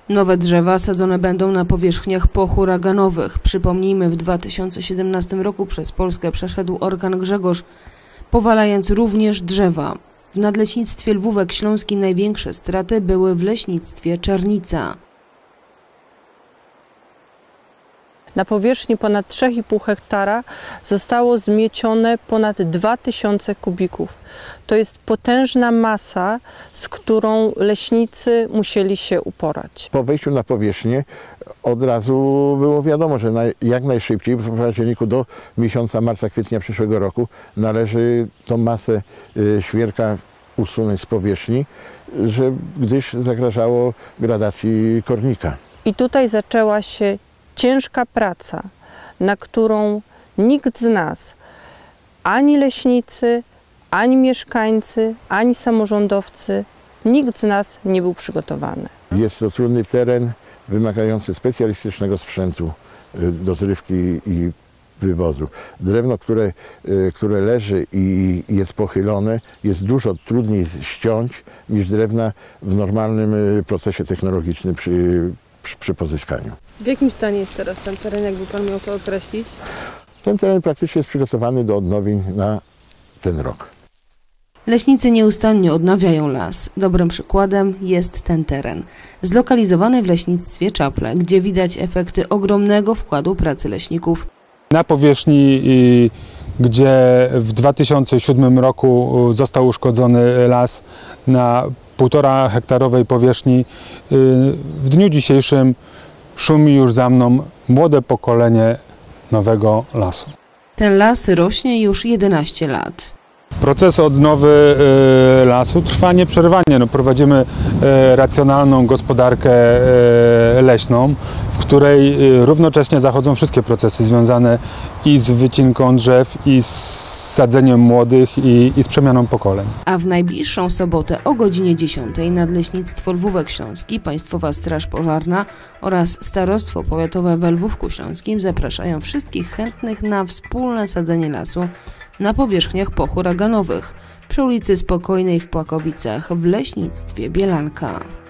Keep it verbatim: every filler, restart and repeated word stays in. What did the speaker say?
Nowe drzewa sadzone będą na powierzchniach pohuraganowych. Przypomnijmy, w dwa tysiące siedemnastym roku przez Polskę przeszedł orkan Grzegorz, powalając również drzewa. W Nadleśnictwie Lwówek Śląski największe straty były w leśnictwie Czarnica. Na powierzchni ponad trzy i pół hektara zostało zmiecione ponad dwa tysiące kubików. To jest potężna masa, z którą leśnicy musieli się uporać. Po wejściu na powierzchnię od razu było wiadomo, że jak najszybciej, w październiku do miesiąca marca, kwietnia przyszłego roku należy tą masę świerka usunąć z powierzchni, że, gdyż zagrażało gradacji kornika. I tutaj zaczęła się ciężka praca, na którą nikt z nas, ani leśnicy, ani mieszkańcy, ani samorządowcy, nikt z nas nie był przygotowany. Jest to trudny teren, wymagający specjalistycznego sprzętu do zrywki i wywozu. Drewno, które, które leży i jest pochylone, jest dużo trudniej ściąć niż drewna w normalnym procesie technologicznym przy, przy, przy pozyskaniu. W jakim stanie jest teraz ten teren, jakby Pan miał to określić? Ten teren praktycznie jest przygotowany do odnowień na ten rok. Leśnicy nieustannie odnawiają las. Dobrym przykładem jest ten teren, zlokalizowany w leśnictwie Czaple, gdzie widać efekty ogromnego wkładu pracy leśników. Na powierzchni, gdzie w dwa tysiące siódmym roku został uszkodzony las na półtora hektarowej powierzchni, w dniu dzisiejszym szumi już za mną młode pokolenie nowego lasu. Ten las rośnie już jedenaście lat. Proces odnowy lasu trwa nieprzerwanie. No, prowadzimy racjonalną gospodarkę leśną, w której równocześnie zachodzą wszystkie procesy związane i z wycinką drzew, i z sadzeniem młodych, i, i z przemianą pokoleń. A w najbliższą sobotę o godzinie dziesiątej Nadleśnictwo Lwówek Śląski, Państwowa Straż Pożarna oraz Starostwo Powiatowe we Lwówku Śląskim zapraszają wszystkich chętnych na wspólne sadzenie lasu na powierzchniach pohuraganowych przy ulicy Spokojnej w Płakowicach w leśnictwie Bielanka.